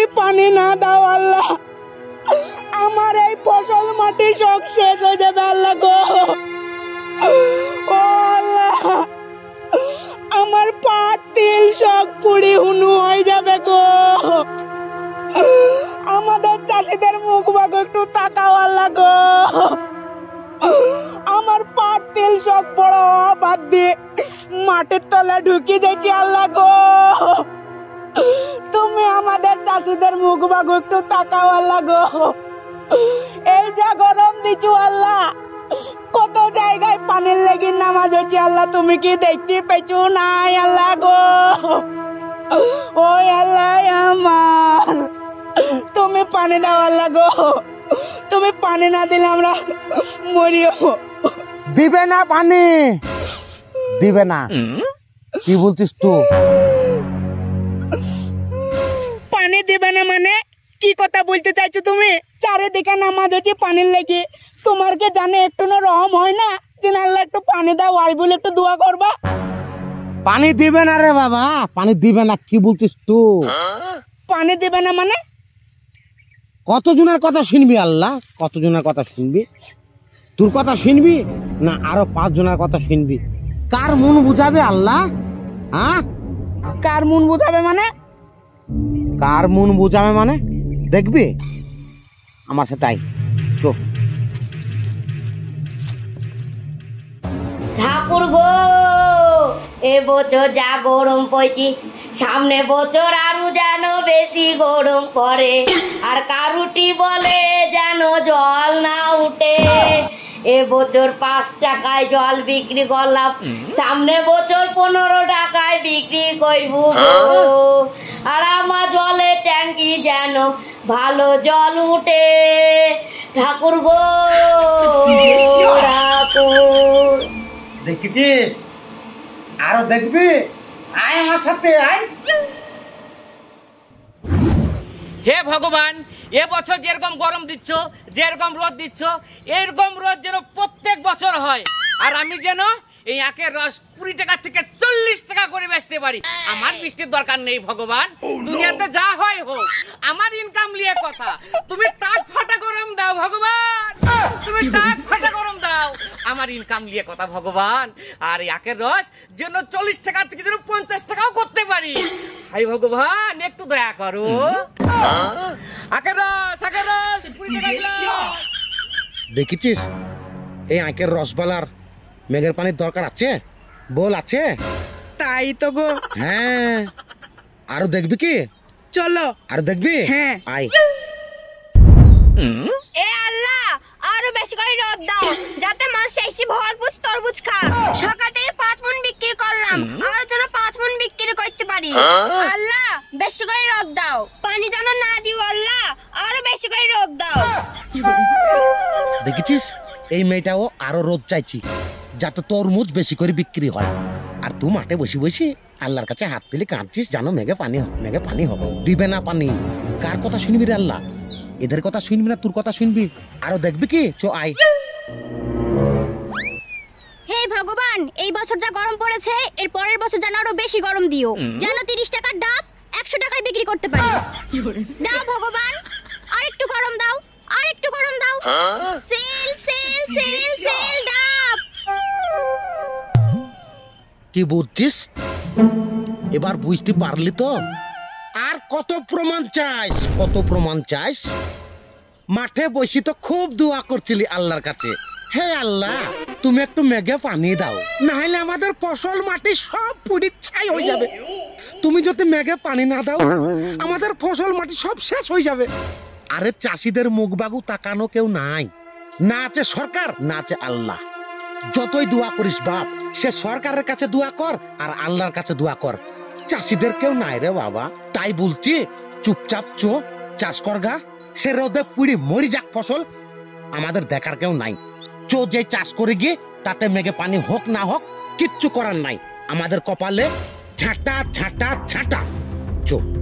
যদি পানি না দাও আল্লাহ, আমার এই ফসল মাটি সব শেষ হয়ে যাবে আল্লাহ গো। ও আল্লাহ, আমার পাট তিল সব পুড়ি হুনু হয়ে যাবে গো। আমাদের চাষিদের মুখ ভাগ একটু তাকাও আল্লাহ গো। আমার পাট তিল সব বড় বাদ দিয়ে মাটির তলায় ঢুকে যাচ্ছি আল্লাহ গো। তুমি আমাদের চাষিদের মুখ ভাগ একটু তাকাও আল্লাহ গো। এই যা গরম দিচ্ছ আল্লাহ, কত জায়গায় পানির লেগে নামাজ হচ্ছে আল্লাহ, তুমি কি দেখতে পেছো নাই আল্লাহ গো? ওই আল্লাহ আমার, তুমি পানি দাও আল্লাহ গো। তুমি পানি না দিলে আমরা মরিও। দিবে না পানি, দিবে না? কি বলছিস তুই? পানি দিবে না মানে কি কথা বলতে চাইছো তুমি? চারিদিকে নামাজ হচ্ছে পানির লেগে, তোমার কে জানে একটু না রহম হয় না যে আল্লাহ একটু পানি দাও আর বলে একটু দোয়া করবা? পানি দিবে না রে বাবা, পানি দিবে না। কি বলছিস তুই? পানি দিবে না মানে? কতজনের কথা শুনবি আল্লাহ? কতজনের কথা শুনবি? তোর কথা শুনবি না আরো 5 জনের কথা শুনবি? কার মন বুঝাবে আল্লাহ? হ্যাঁ, কার মন বুঝাবে মানে? কার মন বুঝাবে মানে দেখবি আমার সাথে আই। চল। ঠাকুর গো, এ বছর যা গরম পড়ছি, সামনে বছর আরো যেন বেশি গরম পড়ে, আর কারুটি বলে যেন জল না উঠে। এ বছর 5 টাকায় জল বিক্রি করলাম, সামনে বছর 15 টাকায় বিক্রি করব গো। আর আমার জলের ট্যাঙ্কি যেন ভালো জল উঠে। ঠাকুর গো ঠাকুর। দেখেছিস? আরো দেখবি? আয় আমার সাথে আয়। হে ভগবান, এ বছর যেরকম গরম দিচ্ছ, যেরকম রোদ দিচ্ছ, এরকম রোদ যেন প্রত্যেক বছর হয়, আর আমি যেন এই আখের রস 20 টাকা থেকে 40 টাকা করে বেচতে পারি। আমার বৃষ্টির দরকার নেই ভগবান, দুনিয়াতে যা হয় হোক, আমার ইনকাম নিয়ে কথা। তুমি টাক ফাটা গরম দাও ভগবান, তুমি টাক ফাটা গরম দাও, আমার ইনকাম নিয়ে কথা ভগবান। আর এই আখের রস যেন 40 টাকা থেকে যেন 50 টাকাও করতে পারি। হাই ভগবান, একটু দয়া করো। আখের রস, আখের রস 20 টাকা দিলাম। দেখেছিস এই আখের রসবালার মেঘের পানির দরকার আছে? বল আছে? তাই তো গো। হ্যাঁ, আরো দেখবি কি? চলো। আর দেখবি? হ্যাঁ। আয়। এ আল্লাহ, আরো বেশি করে রোদ দাও যাতে মানুষ এসে ভরপুর তরমুজ খায়। সকাল থেকে 5 মণ বিক্রি করলাম, আর যেন 5 মণ বিক্রি করতে পারি। আল্লাহ, বেশি করে রোদ দাও, পানি যেন না দিও আল্লাহ, আরো বেশি করে রোদ দাও। দেখেছিস এই মেয়েটাও আরো রোদ চাইছি যাতে তরমুজ বেশি করে বিক্রি হয়। আর তুই মাঠে বসে বসে আল্লাহর কাছে হাত তুলে কাঁদছিস জানো মেঘে পানি হবে, মেঘে পানি হবে। দিবে না পানি? কার কথা শুনবি রে আল্লাহ? এদের কথা শুনবি না তোর কথা শুনবি? আরো দেখবি কি? চো আয়। হে ভগবান, এই বছর যা গরম পড়েছে, এর পরের বছর যেন আরো বেশি গরম দিও, যেন 30 টাকার ডাব 100 টাকায় বিক্রি করতে পারি। দাও ভগবান, আর একটু গরম দাও, আর একটু গরম দাও। সেল সেল সেল সেল ডাব। কি বুঝছিস? এবার বুঝতে পারলি তো? আর কত প্রমাণ চাইস? কত প্রমাণ চাইস? মাঠে বসে তো খুব দোয়া করছিলি আল্লাহর কাছে, হে আল্লাহ তুমি একটু মেঘে পানি দাও, না হলে আমাদের ফসল মাটি সব পুড়ে ছাই হয়ে যাবে। তুমি যদি মেঘে পানি না দাও, আমাদের ফসল মাটি সব শেষ হয়ে যাবে। আরে চাষিদের মুখ বাগু তাকানো কেউ নাই, না আছে সরকার, না আছে আল্লাহ। যতই দোয়া করিস বাপ, সে সরকারের কাছে দোয়া কর আর আল্লাহর কাছে দোয়া কর, চাষিদের কেউ নাই রে বাবা। তাই বলছি চুপচাপ চো চাষ করগা, সে রোদে পুড়ি মরি যাক ফসল, আমাদের দেখার কেউ নাই। চো যে চাষ করে গিয়ে তাতে মেঘে পানি হোক না হোক কিচ্ছু করার নাই, আমাদের কপালে ঝাঁটা ঝাঁটা ঝাঁটা। চো।